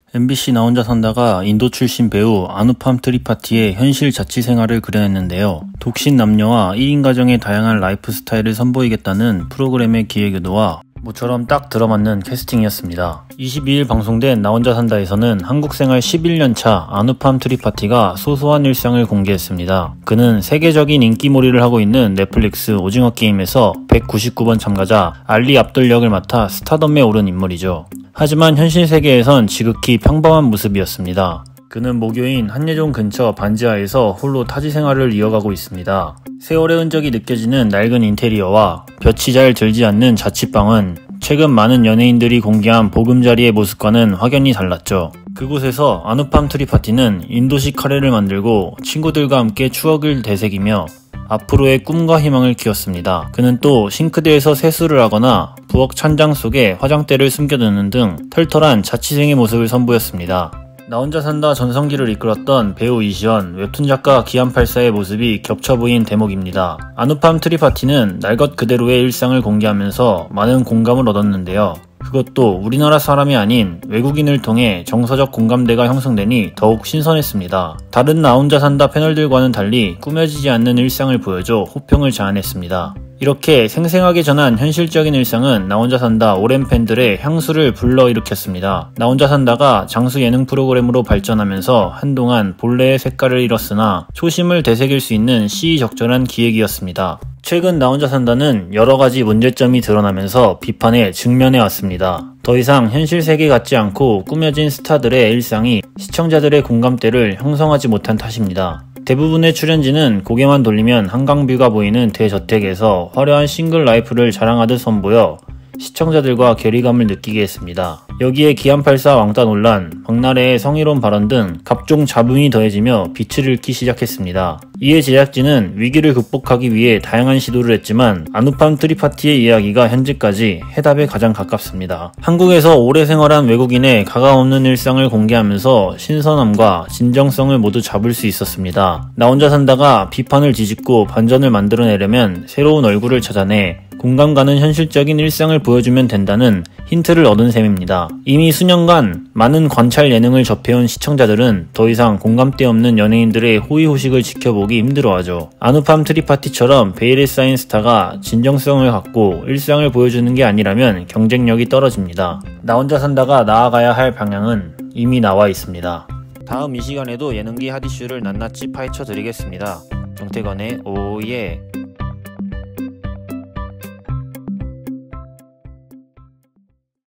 MBC 나 혼자 산다가 인도 출신 배우 아누팜 트리파티의 현실 자취 생활을 그려냈는데요. 독신 남녀와 1인 가정의 다양한 라이프 스타일을 선보이겠다는 프로그램의 기획 의도와 모처럼 딱 들어맞는 캐스팅이었습니다. 22일 방송된 나 혼자 산다에서는 한국 생활 11년차 아누팜 트리파티가 소소한 일상을 공개했습니다. 그는 세계적인 인기몰이를 하고 있는 넷플릭스 오징어 게임에서 199번 참가자 알리 압돌 역을 맡아 스타덤에 오른 인물이죠. 하지만 현실 세계에선 지극히 평범한 모습이었습니다. 그는 모교인 한예종 근처 반지하에서 홀로 타지 생활을 이어가고 있습니다. 세월의 흔적이 느껴지는 낡은 인테리어와 볕이 잘 들지 않는 자취방은 최근 많은 연예인들이 공개한 보금자리의 모습과는 확연히 달랐죠. 그곳에서 아누팜 트리파티는 인도식 카레를 만들고 친구들과 함께 추억을 되새기며 앞으로의 꿈과 희망을 키웠습니다. 그는 또 싱크대에서 세수를 하거나 부엌 찬장 속에 화장대를 숨겨두는 등 털털한 자취생의 모습을 선보였습니다. 나 혼자 산다 전성기를 이끌었던 배우 이시연, 웹툰 작가 기안84의 모습이 겹쳐 보인 대목입니다. 아누팜 트리파티는 날 것 그대로의 일상을 공개하면서 많은 공감을 얻었는데요. 그것도 우리나라 사람이 아닌 외국인을 통해 정서적 공감대가 형성되니 더욱 신선했습니다. 다른 나 혼자 산다 패널들과는 달리 꾸며지지 않는 일상을 보여줘 호평을 자아냈습니다. 이렇게 생생하게 전한 현실적인 일상은 나 혼자 산다 오랜 팬들의 향수를 불러일으켰습니다. 나 혼자 산다가 장수 예능 프로그램으로 발전하면서 한동안 본래의 색깔을 잃었으나 초심을 되새길 수 있는 시의적절한 기획이었습니다. 최근 나 혼자 산다는 여러가지 문제점이 드러나면서 비판에 직면해 왔습니다. 더 이상 현실 세계 같지 않고 꾸며진 스타들의 일상이 시청자들의 공감대를 형성하지 못한 탓입니다. 대부분의 출연진은 고개만 돌리면 한강뷰가 보이는 대저택에서 화려한 싱글 라이프를 자랑하듯 선보여 시청자들과 괴리감을 느끼게 했습니다. 여기에 기안84 왕따 논란, 박나래의 성희롱 발언 등 각종 자붕이 더해지며 빛을 잃기 시작했습니다. 이에 제작진은 위기를 극복하기 위해 다양한 시도를 했지만 아누팜 트리파티의 이야기가 현재까지 해답에 가장 가깝습니다. 한국에서 오래 생활한 외국인의 가감없는 일상을 공개하면서 신선함과 진정성을 모두 잡을 수 있었습니다. 나 혼자 산다가 비판을 뒤집고 반전을 만들어내려면 새로운 얼굴을 찾아내 공감 가는 현실적인 일상을 보여주면 된다는 힌트를 얻은 셈입니다. 이미 수년간 많은 관찰 예능을 접해온 시청자들은 더 이상 공감대 없는 연예인들의 호의호식을 지켜보기 힘들어하죠. 아누팜 트리파티처럼 베일에 쌓인 스타가 진정성을 갖고 일상을 보여주는 게 아니라면 경쟁력이 떨어집니다. 나 혼자 산다가 나아가야 할 방향은 이미 나와 있습니다. 다음 이 시간에도 예능계 핫이슈를 낱낱이 파헤쳐 드리겠습니다. 정태건의 오예.